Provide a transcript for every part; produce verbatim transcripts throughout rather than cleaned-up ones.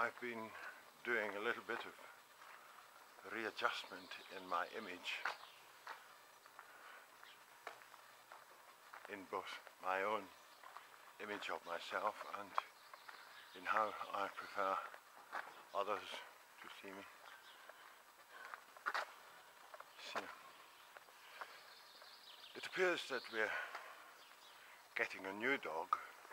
I've been doing a little bit of readjustment in my image, in both my own image of myself and in how I prefer others to see me. See, it appears that we're getting a new dog.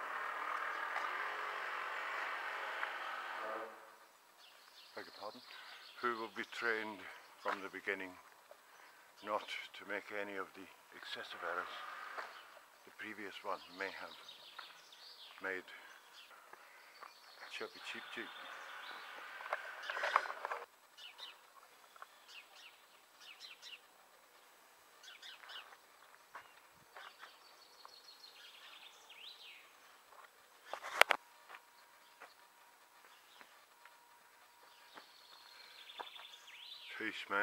Beg your pardon? Who will be trained from the beginning not to make any of the excessive errors the previous one may have made. Chirpy cheep cheep. Peace, man.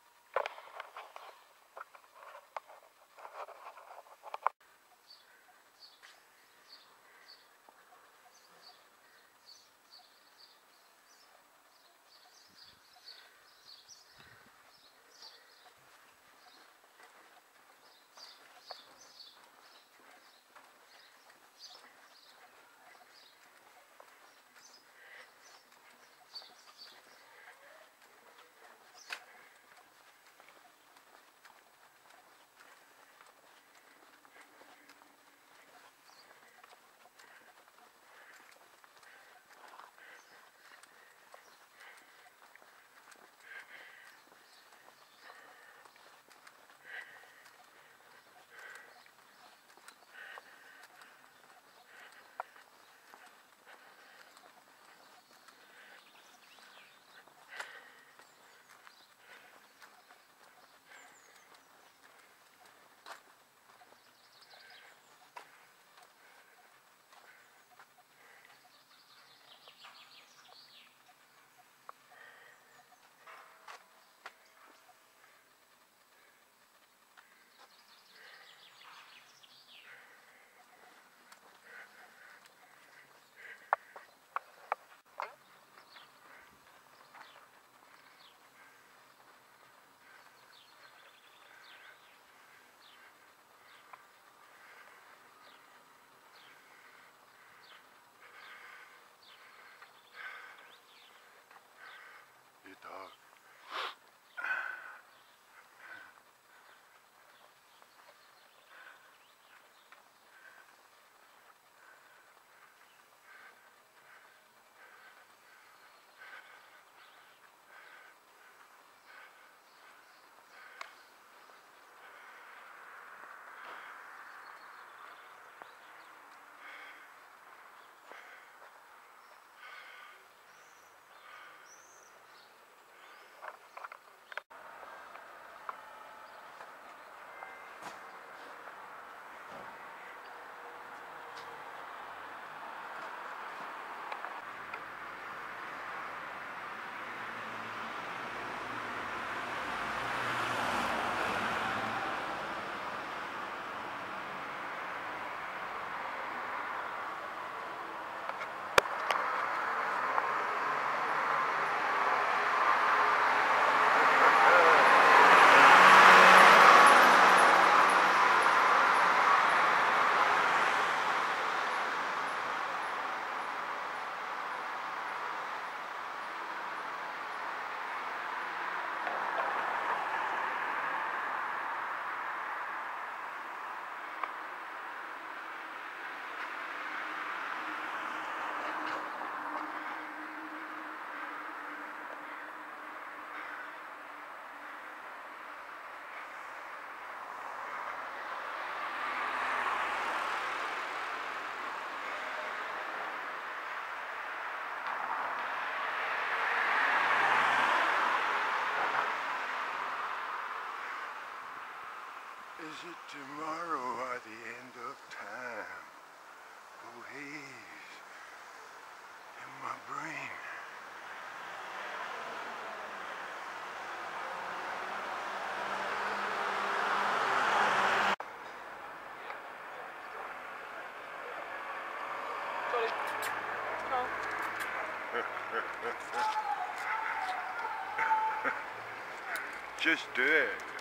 Dog. Is it tomorrow or the end of time? Oh, haze in my brain. Sorry. No. Yeah. Just do it.